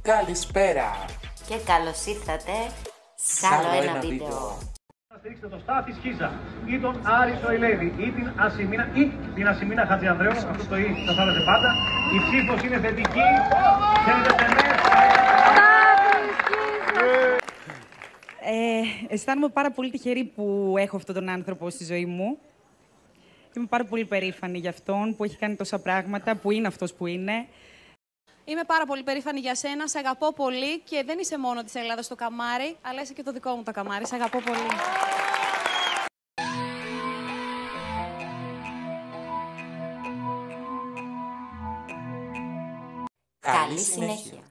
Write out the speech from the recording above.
Καλησπέρα και καλώς ήρθατε σ' άλλο ένα βίντεο. Να στηρίξετε το Στάθη Σχίζα ή τον Άρη Σοηλέδη ή την Ασημίνα Χατζιανδρέου. Αυτό το «ή» σας άρεσε πάντα. Η ψήφος είναι θετική. Θέλετε Αισθάνομαι πάρα πολύ τυχερή που έχω αυτόν τον άνθρωπο στη ζωή μου. Είμαι πάρα πολύ περήφανη για αυτόν που έχει κάνει τόσα πράγματα, που είναι αυτός που είναι. Είμαι πάρα πολύ περήφανη για σένα, σε αγαπώ πολύ και δεν είσαι μόνο της Ελλάδας στο καμάρι, αλλά είσαι και το δικό μου το καμάρι. Σε αγαπώ πολύ. Καλή συνέχεια.